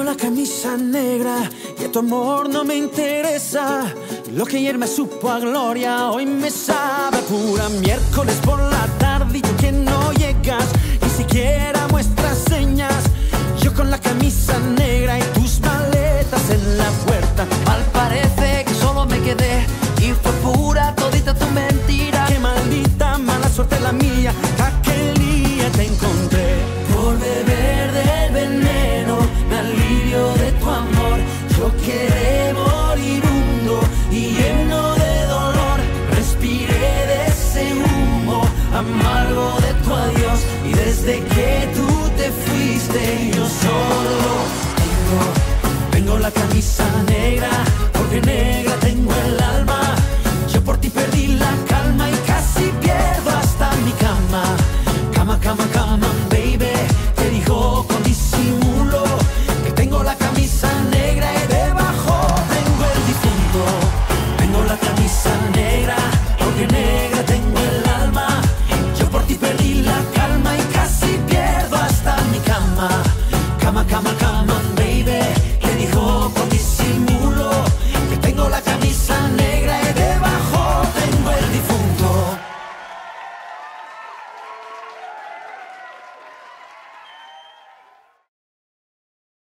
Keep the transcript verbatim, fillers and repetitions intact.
la camisa negra y tu amor no me interesa. Lo que ayer me supo a gloria, hoy me sabe a pura. Miércoles por la tarde y tú que no llegas, ni siquiera muestras señas. Yo con la camisa negra y tus maletas en la puerta. Mal parece que solo me quedé y fue pura todita tu mentira. Qué maldita mala suerte la mía, que aquel día te encontré. Por beber del veneno me alivio de tu amor. Yo quedé moribundo y lleno de dolor. Respiré de ese humo amargo de tu adiós. Y desde que tú te fuiste yo solo tengo, tengo la camisa negra